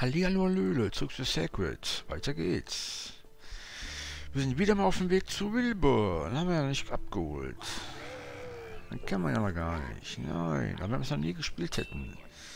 Hallihallo Hallöle, zurück zu Sacred. Weiter geht's. Wir sind wieder mal auf dem Weg zu Wilbur. Den haben wir ja nicht abgeholt. Den kennen wir ja noch gar nicht. Nein, aber wenn wir es noch nie gespielt hätten.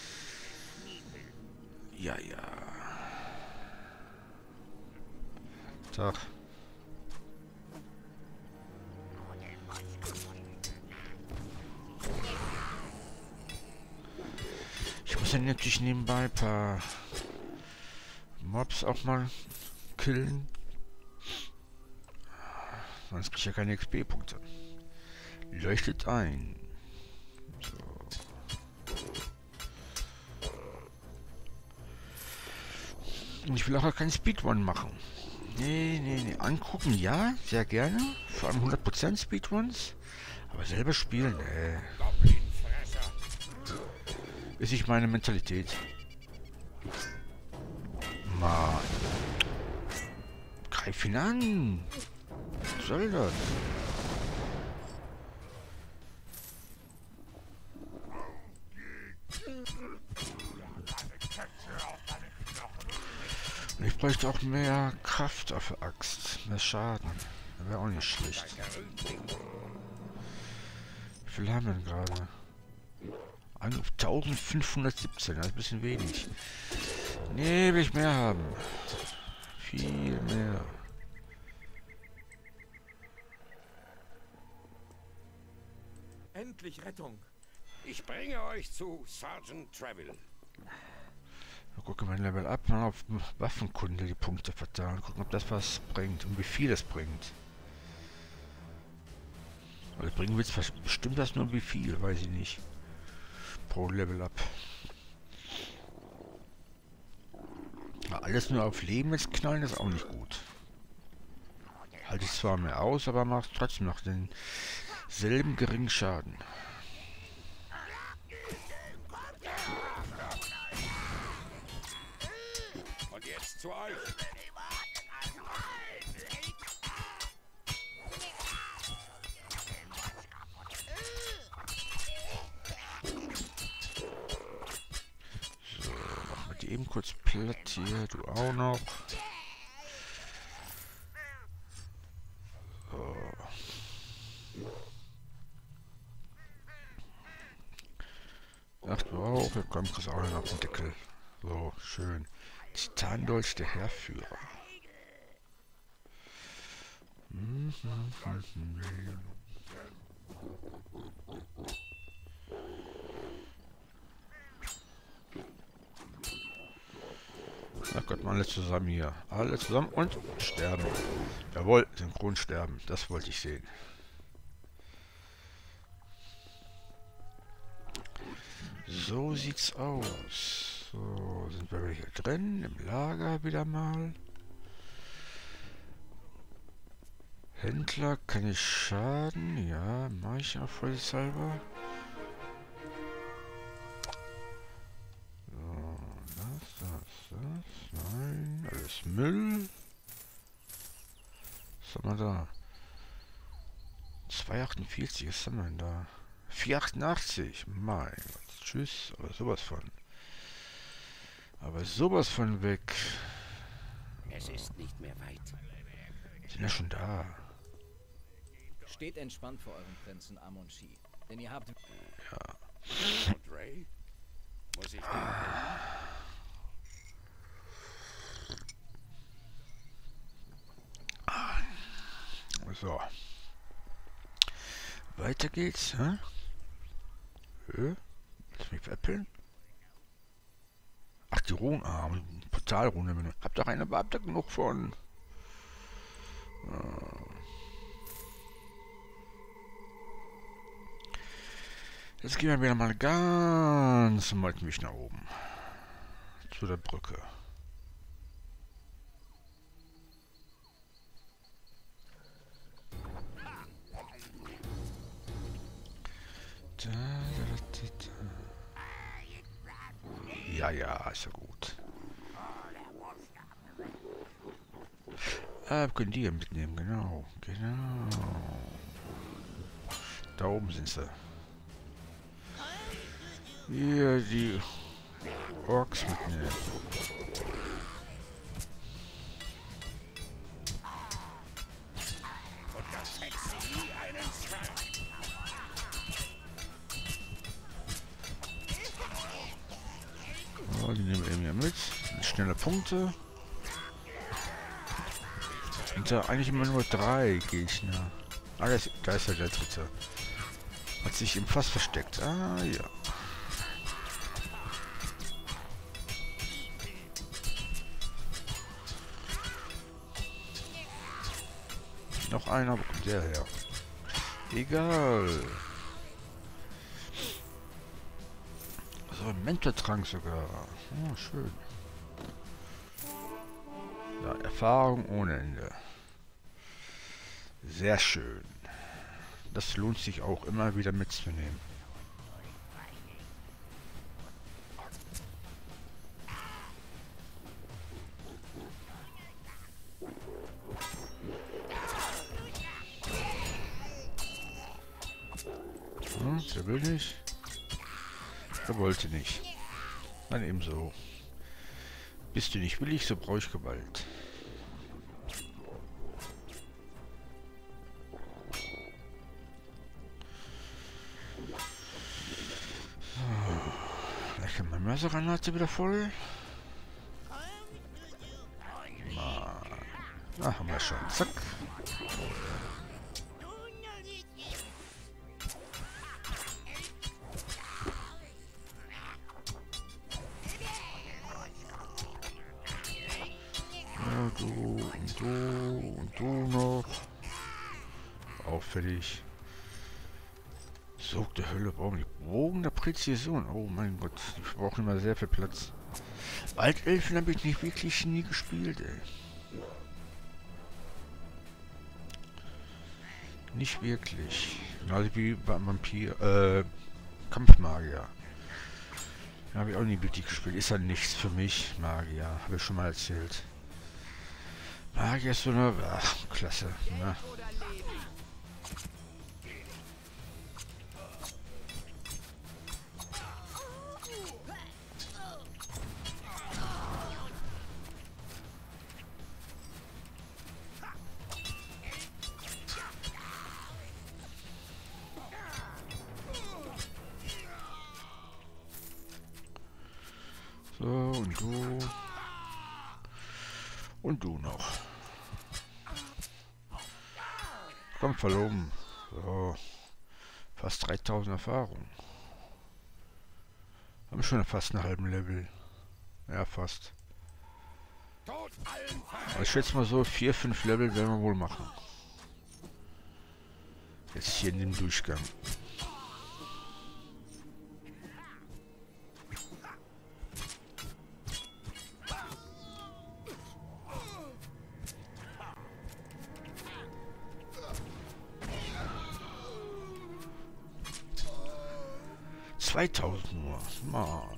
Ja, ja. Tag. Ich muss ja natürlich nebenbei ein paar Mobs auch mal killen. Sonst kriege ich ja keine XP-Punkte. Leuchtet ein. So. Und ich will auch keinen Speedrun machen. Nee. Angucken, ja, sehr gerne. Vor allem 100% Speedruns. Aber selber spielen, ist nicht meine Mentalität. Mann. Greif ihn an. Was soll das? Und ich bräuchte auch mehr Kraft auf der Axt. Mehr Schaden. Das wäre auch nicht schlecht. Wie viel haben wir denn gerade? 1517, das ist ein bisschen wenig. Nee, will ich mehr haben. Viel mehr. Endlich Rettung. Ich bringe euch zu Sergeant Treville. Gucken wir Level ab, mal auf Waffenkunde die Punkte verteilen. Gucken, ob das was bringt und wie viel es bringt. Weil bringen wird es bestimmt das nur wie viel, weiß ich nicht. Pro Level up. Aber alles nur auf Leben jetzt knallen ist auch nicht gut. Halte ich zwar mehr aus, aber macht trotzdem noch denselben geringen Schaden. Und jetzt zu euch. So, machen wir die eben kurz platt hier. Du auch noch. So. Ach du auch, hier kommt Chris auch noch auf den Deckel. So, schön. Titandolch, der Heerführer. Ach Gott, mal alle zusammen hier. Alle zusammen und sterben. Jawohl, synchron sterben. Das wollte ich sehen. So sieht's aus. So, sind wir hier drin, im Lager wieder mal. Händler, kann ich schaden? Ja, mache ich auch vollshalber. So, das. Nein, alles Müll. Was haben wir da? 2,48, was haben wir denn da? 4,88, mein Gott. Tschüss, aber sowas von. Aber sowas von weg. Es ist nicht mehr weit. Sind ja schon da. Steht entspannt vor eurem Prinzen Amonchi, denn ihr habt... Ja. Und Ray? Muss ich So. Weiter geht's, hä? Lass mich veräppeln. Ach, die Runen. Ah, Portalrune. Habt ihr eine, aber habt ihr genug von? Jetzt gehen wir wieder mal ganz mich nach oben. Zu der Brücke. Ja, ist ja gut. Wir können die hier mitnehmen, genau. Da oben sind sie. Hier, die Orks mitnehmen. Oh, die nehmen wir eben hier mit. Schnelle Punkte. Sind da eigentlich immer nur 3 Gegner. Ah, da ist ja der dritte. Hat sich im Fass versteckt. Ah, ja. Noch einer, wo kommt der her? Egal. So, ein Mentortrank sogar. Oh, schön. Ja, Erfahrung ohne Ende. Sehr schön. Das lohnt sich auch immer wieder mitzunehmen. Der will nicht. Der wollte nicht. Dann ebenso. Bist du nicht willig, so brauche ich Gewalt. Vielleicht kann meine Mörsergranate wieder voll. Na, haben wir schon. Zack. Du und du und du noch. Auffällig. Sog der Hölle brauchen die Bogen der Präzision. Oh mein Gott, die brauchen immer sehr viel Platz. Waldelfen habe ich nicht wirklich nie gespielt, ey. Nicht wirklich. Genauso wie beim Vampir, Kampfmagier. Den habe ich auch nie wirklich gespielt. Ist ja nichts für mich, Magier. Habe ich schon mal erzählt. Magier ist so eine Klasse. Ne? So, und du. Und du noch. Komm, verloben. So. Fast 3000 Erfahrung. Haben schon fast einen halben Level. Ja, fast. Aber ich schätze mal so 4-5 Level werden wir wohl machen. Jetzt hier in dem Durchgang. Nur. Mann.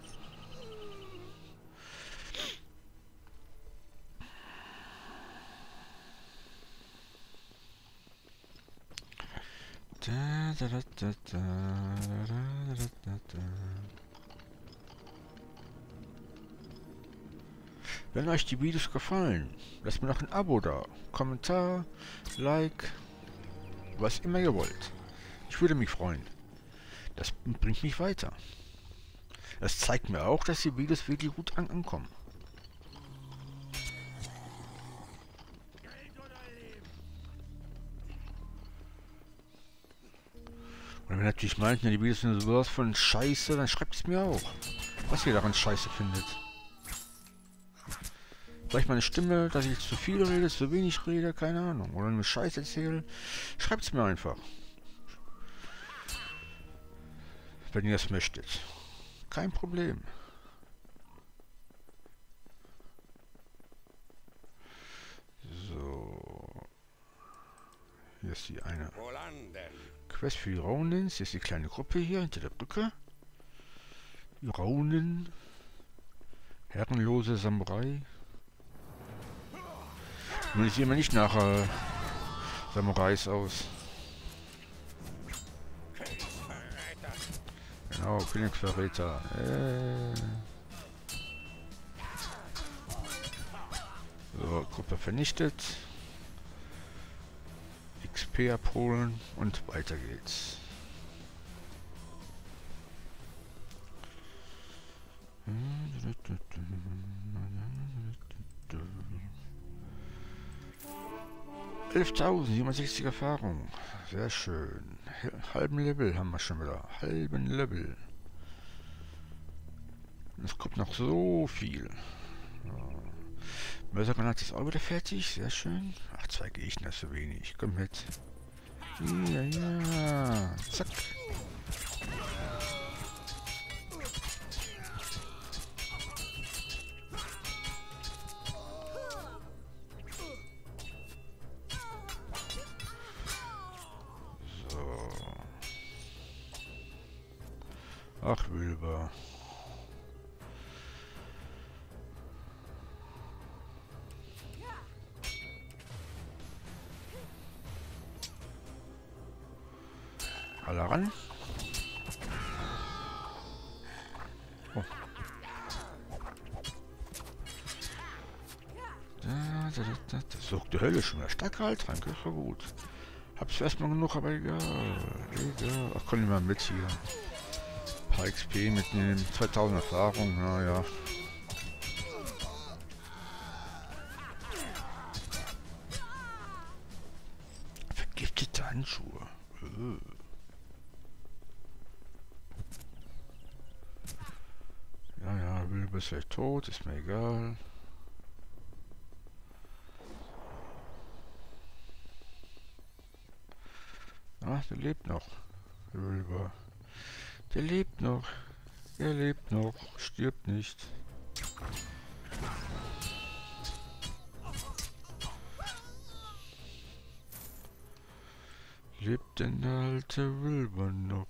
Wenn euch die Videos gefallen, lasst mir noch ein Abo da, Kommentar, Like, was immer ihr wollt. Ich würde mich freuen. Das bringt mich weiter. Das zeigt mir auch, dass die Videos wirklich gut ankommen. Und wenn ihr natürlich meint, die Videos sind sowas von Scheiße, dann schreibt es mir auch, was ihr daran Scheiße findet. Vielleicht meine Stimme, dass ich zu viel rede, zu wenig rede, keine Ahnung. Oder nur Scheiße erzähle. Schreibt es mir einfach. Wenn ihr das möchtet. Kein Problem. So. Hier ist die eine Quest für die Rounins. Hier ist die kleine Gruppe hier hinter der Brücke. Die Raunen. Herrenlose Samurai. Nun sieht man nicht nach Samurais aus. Genau, Königsverräter. vernichtet. XP abholen und weiter geht's. 11.760 Erfahrung. Sehr schön. Halben Level haben wir schon wieder. Halben Level. Es kommt noch so viel. Mörsergranate ist auch wieder fertig. Sehr schön. Ach, 2 Gegner ist so wenig. Komm mit. Ja, ja. Zack. So. Ach, Wilbur. Alle ran. Oh. Das sucht die Hölle schon. Starker Heiltrank, ist so gut. Hab's erstmal genug, aber egal. Egal. Ach, komm ich mal mit hier. Ein paar XP mitnehmen. 2000 Erfahrung, naja. Vergiftete Handschuhe. Ja, ja, Wilbur ist vielleicht tot, ist mir egal. Ach, der lebt noch. Der Wilbur. Der lebt noch. Er lebt noch. Stirbt nicht. Lebt denn der alte Wilbur noch?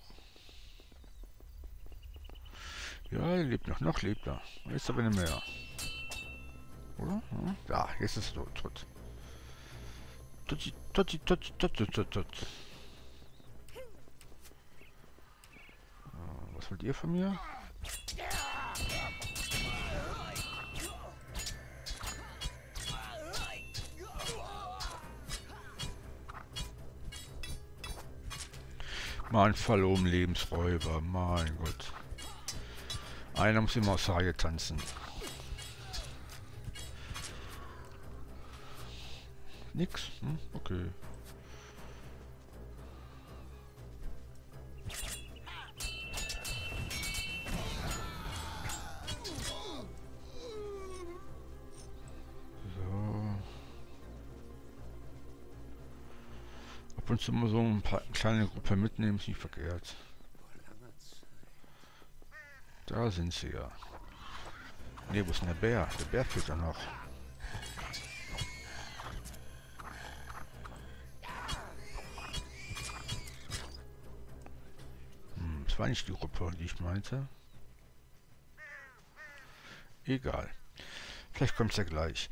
Ja, er lebt noch. Noch lebt er. Jetzt aber nicht mehr. Oder? Ja, jetzt ist er tot. Tot. Was wollt ihr von mir? Mal ein Fall um Lebensräuber, mein Gott. Einer muss immer aus der Reihe tanzen. Nix? Okay. Ab und zu mal so ein paar kleine Gruppe mitnehmen, ist nicht verkehrt. Da sind sie ja. Ne, wo ist denn der Bär? Der Bär fehlt ja noch. Das war nicht die Gruppe, die ich meinte. Egal. Vielleicht kommt es ja gleich.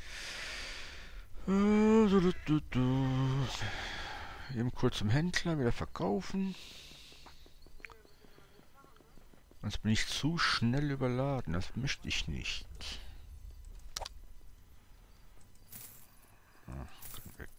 Eben kurz zum Händler wieder verkaufen. Sonst bin ich zu schnell überladen. Das möchte ich nicht. Komm weg.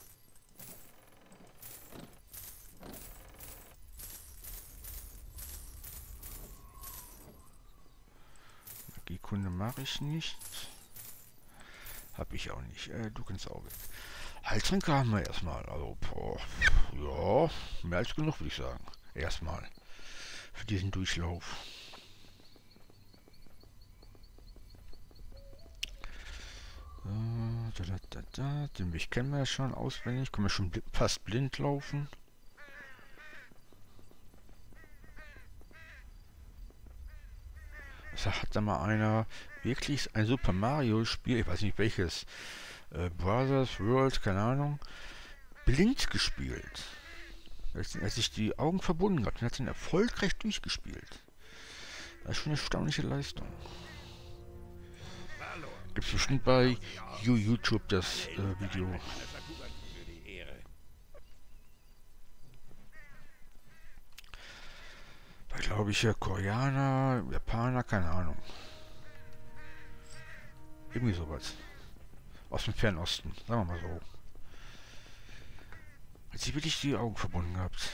Magiekunde mache ich nicht. Hab ich auch nicht. Du kannst auch weg. Heiltränke haben wir erstmal. Also, boah, ja, mehr als genug, würde ich sagen. Erstmal. Für diesen Durchlauf. Den Weg kennen wir ja schon auswendig. Können wir schon fast blind laufen. Da hat da mal einer wirklich ein Super Mario Spiel, ich weiß nicht welches, Brothers World, keine Ahnung, blind gespielt. Als sich die Augen verbunden hat, und hat ihn erfolgreich durchgespielt. Das ist schon eine erstaunliche Leistung. Gibt es bestimmt bei YouTube das Video. Bei, glaube ich, ja, Koreaner, Japaner, keine Ahnung. Irgendwie sowas. Aus dem Fernosten, sagen wir mal so. Hat sie wirklich die Augen verbunden gehabt.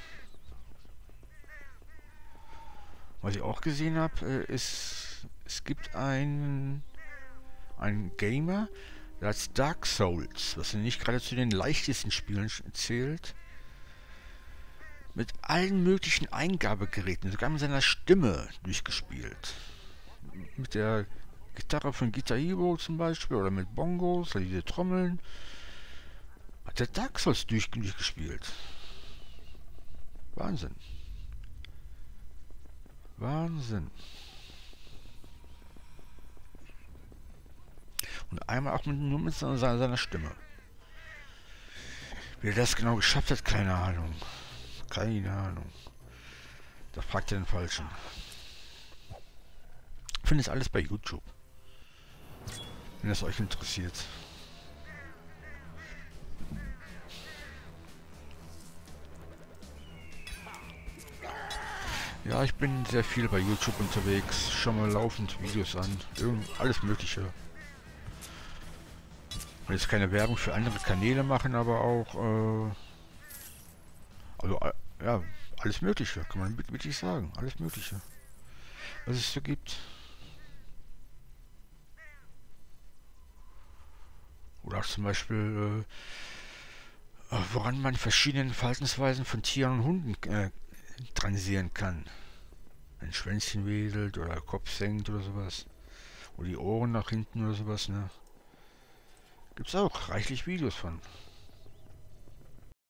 Was ich auch gesehen habe, ist, es gibt einen Gamer, der hat Dark Souls, was ja nicht gerade zu den leichtesten Spielen zählt, mit allen möglichen Eingabegeräten, sogar mit seiner Stimme durchgespielt. Mit der Gitarre von Guitar Hero zum Beispiel oder mit Bongos oder diese Trommeln. Hat der Dark Souls durchgespielt. Wahnsinn. Wahnsinn. Und einmal auch nur mit seiner Stimme. Wie er das genau geschafft hat, keine Ahnung. Keine Ahnung. Da fragt ihr den Falschen. Ich finde es alles bei YouTube. Wenn das euch interessiert. Ja, ich bin sehr viel bei YouTube unterwegs. Schau mal laufend Videos an. Alles Mögliche. Ich will jetzt keine Werbung für andere Kanäle machen, aber auch ja, alles Mögliche, kann man wirklich sagen. Alles Mögliche. Was es so gibt. Oder auch zum Beispiel, woran man verschiedene Verhaltensweisen von Tieren und Hunden dran sehen kann. Wenn ein Schwänzchen wedelt oder der Kopf senkt oder sowas. Oder die Ohren nach hinten oder sowas, ne? Gibt's auch reichlich Videos von.